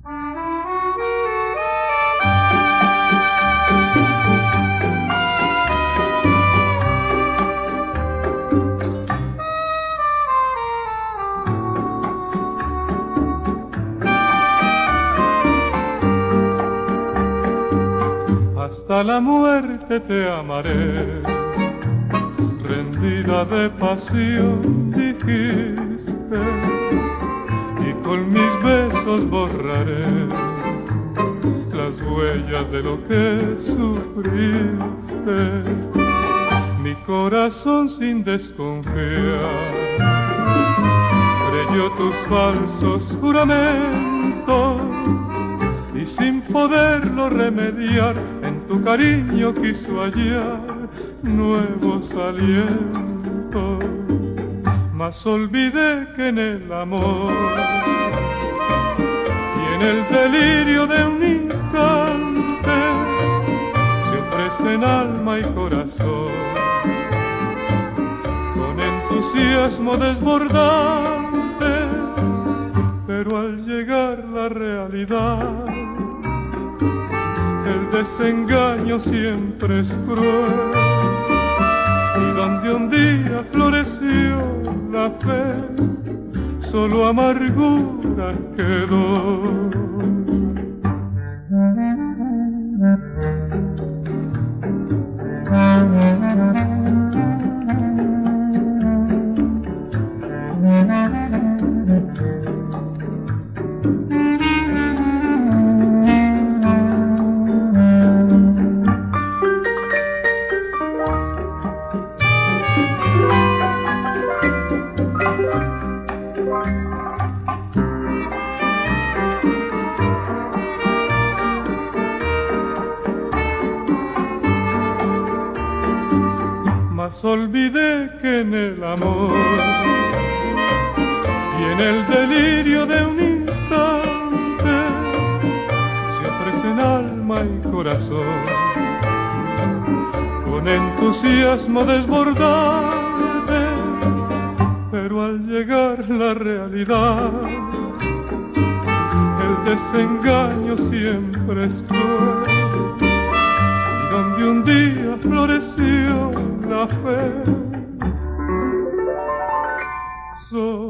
Hasta la muerte te amaré, rendida de pasión dijiste, y con mis besos borraré las huellas de lo que sufriste. Mi corazón sin desconfiar creyó tus falsos juramentos, y sin poderlo remediar en tu cariño quiso hallar nuevos alientos. Mas olvidé que en el amor y en el delirio de un instante se ofrecen alma y corazón con entusiasmo desbordante, pero al llegar la realidad el desengaño siempre es cruel, y donde un día floreció la fe, solo amargura quedó. Olvidé que en el amor y en el delirio de un instante se ofrecen alma y corazón con entusiasmo desbordante, pero al llegar la realidad el desengaño siempre es cruel, y donde un día floreció la fe,